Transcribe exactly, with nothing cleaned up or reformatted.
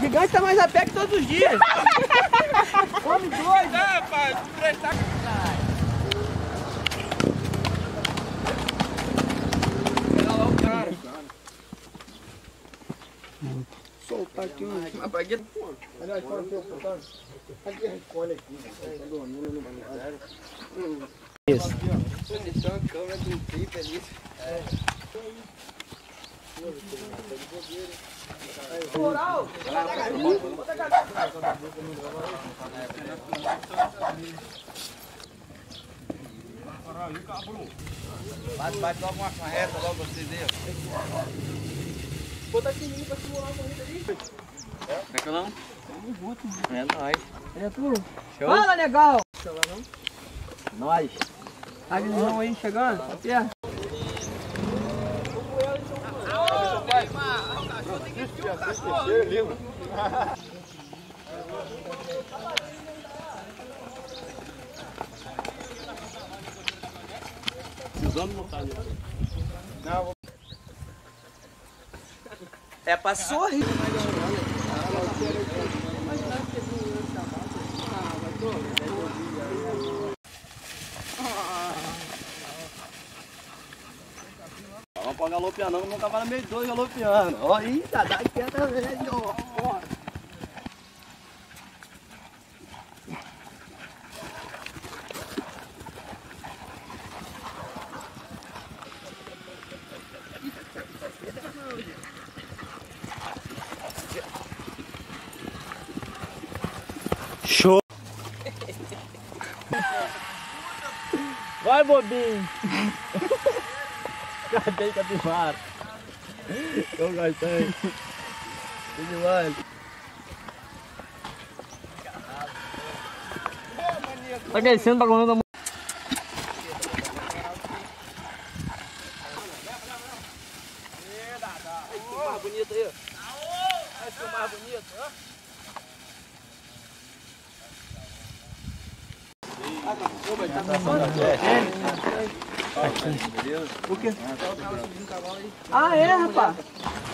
Gigante tá mais a pé que todos os dias. Come dois. É, rapaz, prestar. Pega lá o cara. Soltar aqui um. Mas pra que? Olha aí, fora o teu soltando. Aqui, recolhe aqui. Tá dormindo no banheiro. Isso. Posição, câmera com tripa ali. É. Moral! Bota a galinha! Bate, bate logo uma reta, logo vocês aí. Bota aqui em mim pra simular a corrida ali. É que não? É nóis. É tu? Show. Fala, legal! Nós. A visão aí chegando, tá perto. É pra sorrir. Vamos pra galopeando, não, nunca vai meio dois galopeando. Ó, aí, tá, dá quieta, velho. Show! Vai, bobinho. Cadê capivara? Eu gostei. Que demais. Tá aquecendo pra correr da mão. Que mais bonito aí. Olha que mais bonito, ó. O quê? Ah, é, rapaz?